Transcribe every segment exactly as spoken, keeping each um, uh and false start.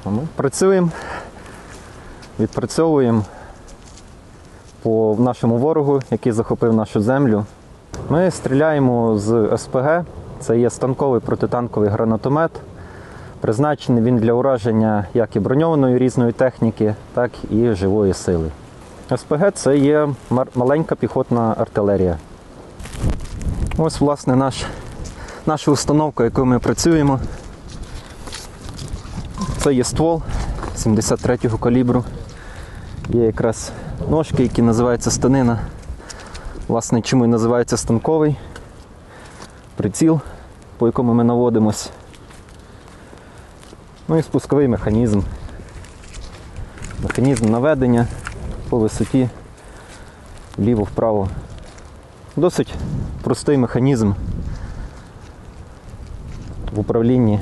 Ми працюємо, відпрацьовуємо по нашому ворогу, який захопив нашу землю. Ми стріляємо з ес пе ге, це є станковий протитанковий гранатомет. Призначений він для ураження як і броньованої різної техніки, так і живої сили. ес пе ге – це є маленька піхотна артилерія. Ось, власне, наш, наша установка, якою ми працюємо. Це є ствол сімдесят третього калібру. Є якраз ножки, які називаються станина. Власне, чому і називається станковий. Приціл, по якому ми наводимось. Ну і спусковий механізм. Механізм наведення по висоті, вліво-вправо. Досить простий механізм в управлінні.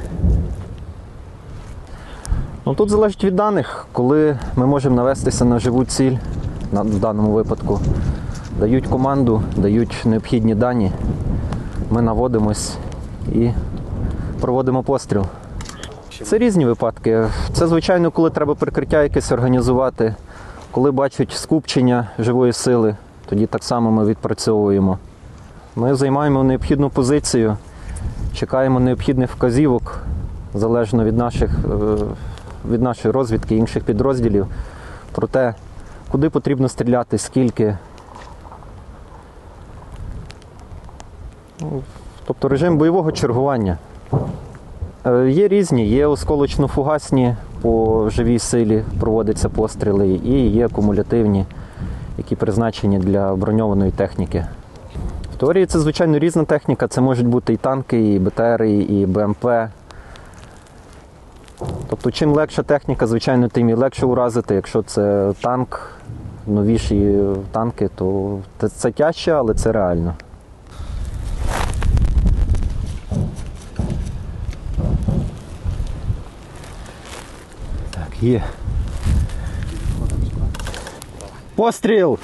Ну, тут залежить від даних, коли ми можемо навестися на живу ціль, в даному випадку. Дають команду, дають необхідні дані, ми наводимось і проводимо постріл. Це різні випадки. Це, звичайно, коли треба прикриття якесь організувати, коли бачать скупчення живої сили, тоді так само ми відпрацьовуємо. Ми займаємо необхідну позицію, чекаємо необхідних вказівок, залежно від наших, від нашої розвідки, інших підрозділів, про те, куди потрібно стріляти, скільки. Тобто режим бойового чергування. Є різні, є осколочно-фугасні, по живій силі проводяться постріли, і є кумулятивні, які призначені для броньованої техніки. В теорії це, звичайно, різна техніка, це можуть бути і танки, і бе те ери, і бе ем пе. Тобто чим легша техніка, звичайно, тим і легше уразити. Якщо це танк, новіші танки, то це тяжче, але це реально. Так, є. Постріл!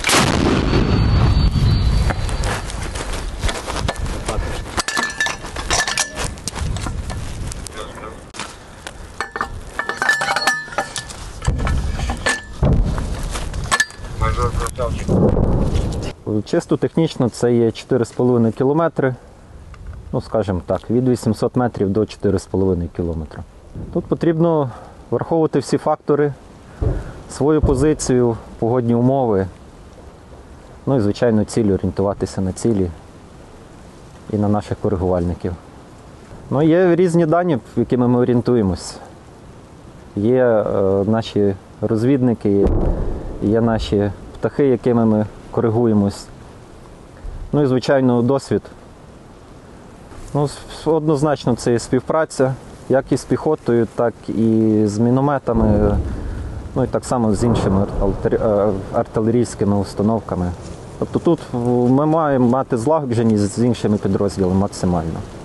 Чисто технічно це є чотири з половиною кілометри, ну скажімо так, від вісімсот метрів до чотирьох з половиною кілометрів. Тут потрібно враховувати всі фактори, свою позицію, погодні умови, ну і, звичайно, цілі, орієнтуватися на цілі і на наших коригувальників. Ну, є різні дані, якими ми орієнтуємось. Є е, наші розвідники, є наші птахи, якими ми коригуємось. Ну і, звичайно, досвід. Ну, однозначно це є співпраця, як і з піхотою, так і з мінометами, ну і так само з іншими артилерійськими установками. Тобто тут ми маємо мати злагодженість з іншими підрозділами максимально.